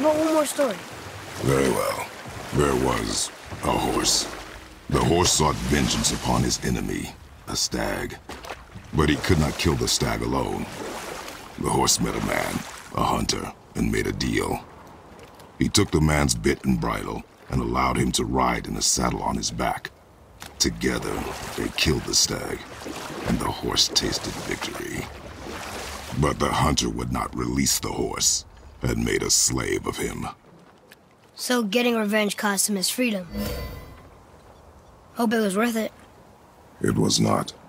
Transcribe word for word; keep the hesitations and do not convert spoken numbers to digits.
about one more story? Very well. There was a horse. The horse sought vengeance upon his enemy, a stag. But he could not kill the stag alone. The horse met a man, a hunter, and made a deal. He took the man's bit and bridle and allowed him to ride in a saddle on his back. Together, they killed the stag, and the horse tasted victory. But the hunter would not release the horse, and made a slave of him. So getting revenge cost him his freedom. Hope it was worth it. It was not.